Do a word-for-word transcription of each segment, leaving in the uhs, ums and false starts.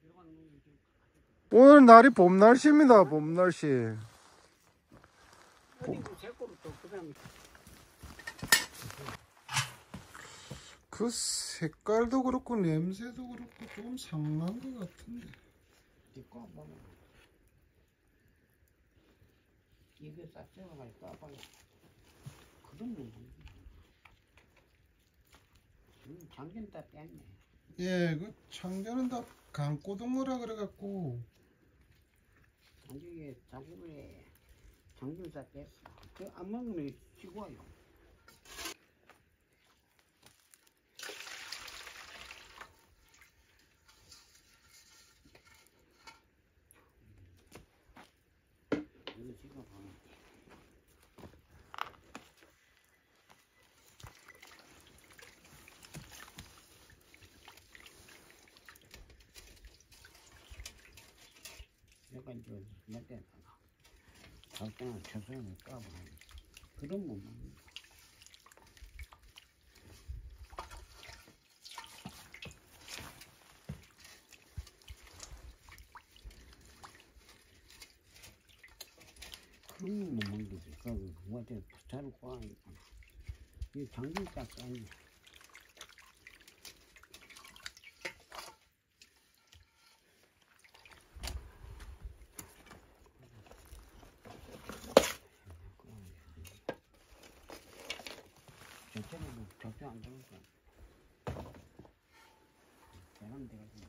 오늘 날이 봄 날씨입니다. 봄 날씨. 봄. 그 색깔도 그렇고 냄새도 그렇고 좀 상한 것 같은데. 이게 싹쓸어 가지고 까봐요. 그런 거 장전 다 뺐네. 예, 그 창전은 다 강고등어라 그래갖고. 장전에 자국에 장전 다 뺐어. 그 안 먹으면 쉬고요. 이거 지금 봐. 약간 좀 몇대 나가. 적당한 초선을 까봐. 그런 거 먹는 거. 그런 거 먹는 거지. 그 뭐한테 잘 구하니까. 이 장전 딱 까네. 저쪽은 뭐 적정 안 되니까 대란 돼가지고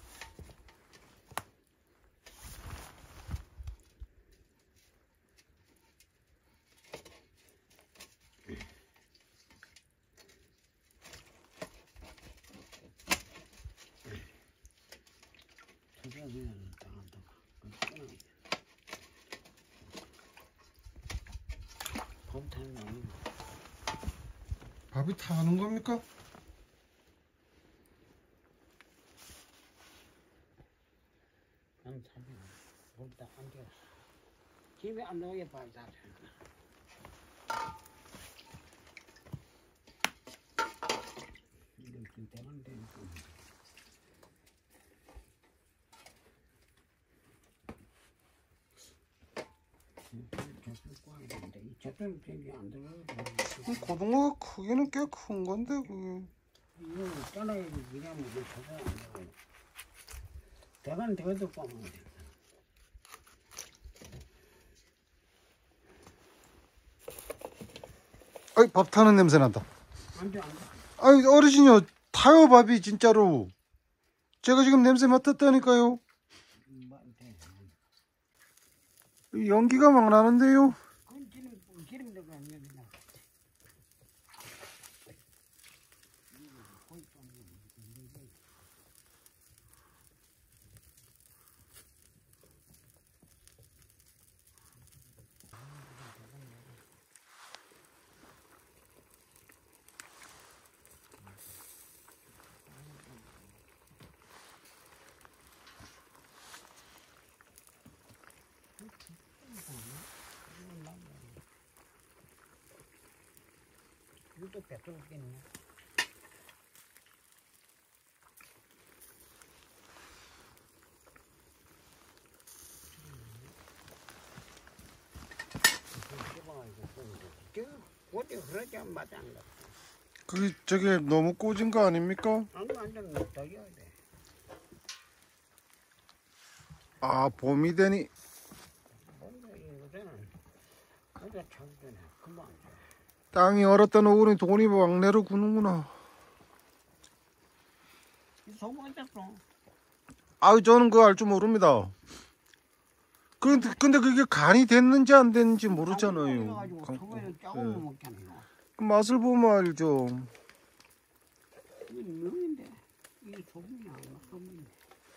저쪽은 당한다고 끊어야 돼. 봄 타는 거 아니고 밥이 타는 겁니까? 난 참여 몸다 안 되었어. 집에 안 나오게 봐야 다 이거 좀 대란 되니까 저쪽 되게 안 들어가고 고등어가 크기는 꽤 큰 건데 그게. 이거 잘라야지. 이러면 이거 저거 안 들어가고 대가는 대가도 빠면 돼. 아이, 밥 타는 냄새 난다. 안 돼, 안 돼. 아이, 어르신요, 타요 밥이 진짜로. 제가 지금 냄새 맡았다니까요. 음, 안 돼. 연기가 막 나는데요. 그건 기름, 기름 들어가 안 돼, 그냥. 이것도 뺏어오겠네. 어디 그러지 않 맞아 안 가. 그 저게 너무 꽂은 거 아닙니까? 안 완전 더 해야 돼. 아, 봄이 되니. 뭔가 이거는 그저 참전해. 금방 안 돼. 땅이 얼었다 놓으니 돈이 왕래로 구는구나. 소금 안 짰어. 아유, 저는 그거 알 줄 모릅니다. 근데, 근데 그게 간이 됐는지 안 됐는지 모르잖아요. 소금을 조금 먹잖아요. 그 맛을 보면 알죠. 이건 명인데 이게 소금이 아니야. 소금인데.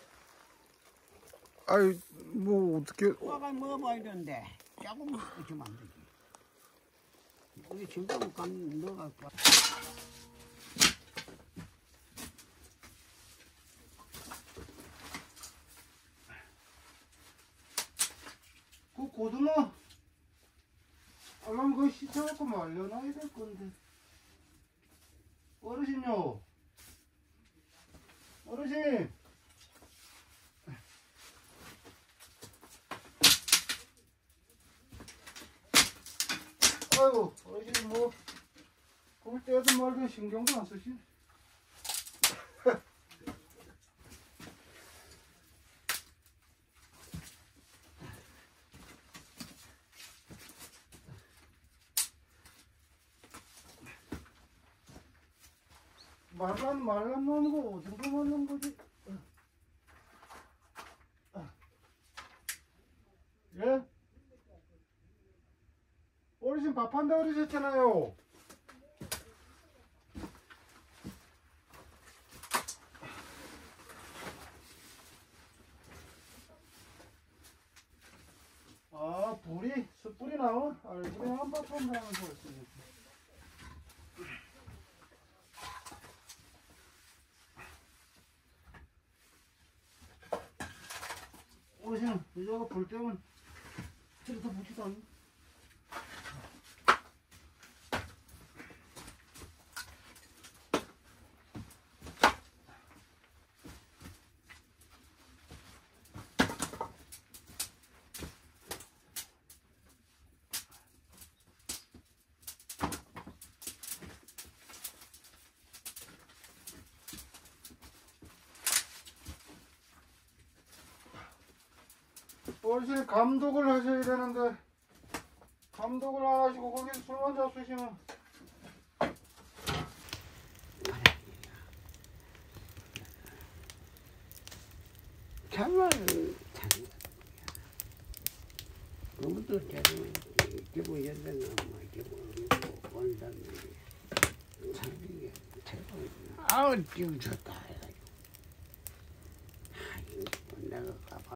아유, 뭐 어떻게. 와가 먹어봐야 되는데 조금 먹으면 안 되지. 우리 지금 간 넣어가 봐. 그 고등어 알람 그거 시켜갖고 말려놔야 될 건데. 어르신요, 어르신, 아유, 어디 뭐, 그걸 떼든 말든 신경도 안 쓰시. 말란 말란 놓는 거 어디서 놓는 거지? 예? 어르신 밥 한다 그러셨잖아요. 아, 불이 숯불이 나온 알불이 한밥 한다는 거였습니다. 어르신 여자가 불 때면 저기다 붙이도 않니? 어르신 감독을 하셔야 되는데 감독을 안 하시고 거기서 술만 잡수시면 참말 참 그것도 제대로 기부 연대는 뭐 기부 원단이 참 이게 제대로 아우 지금 좋다 해가지고 아 이거 내가 가봐